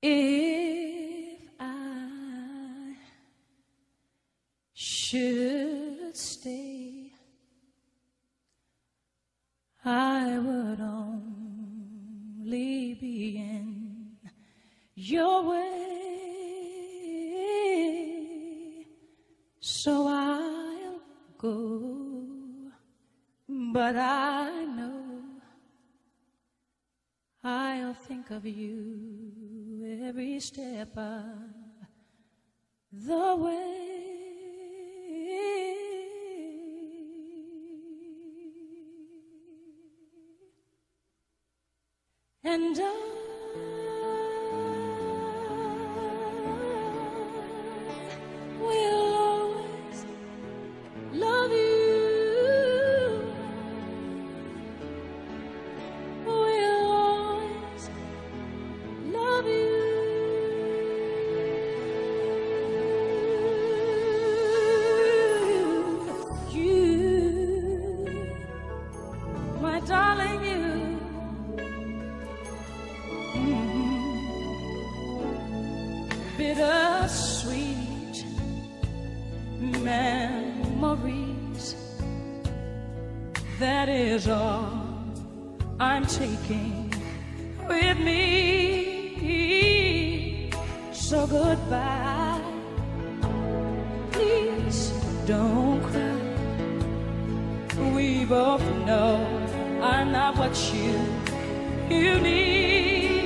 If I should stay, I would only be in your way, so I'll go, but I know I'll think of you every step of the way. And I will always love you. Will always love you. You, my darling, you. Bittersweet memories, that is all I'm taking with me. So goodbye, please don't cry. We both know I'm not what you need.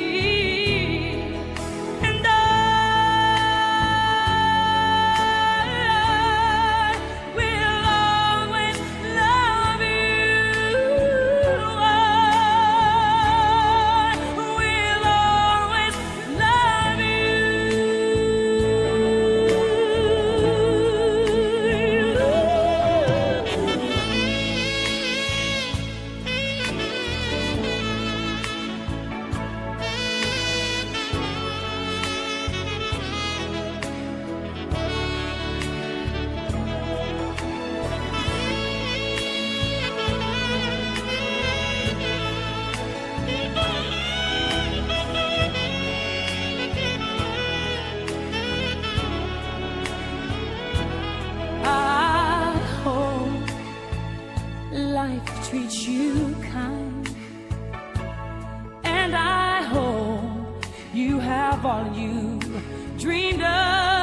Life treats you kind, and I hope you have all you dreamed of,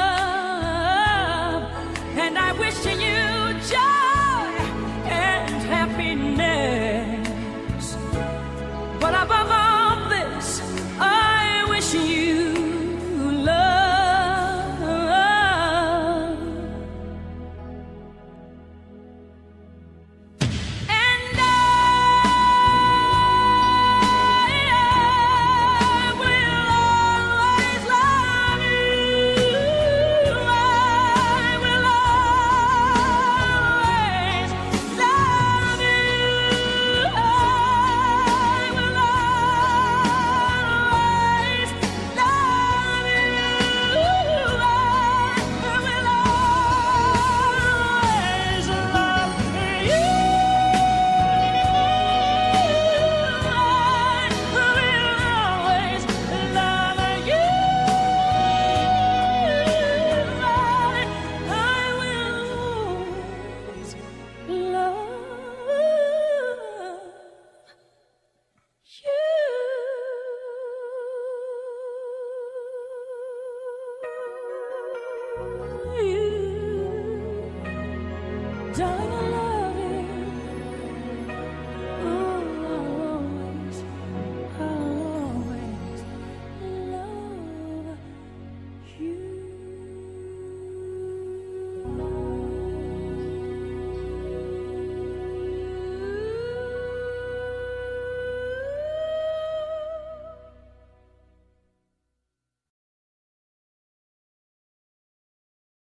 and I wish you joy and happiness, but above all this, I wish you you.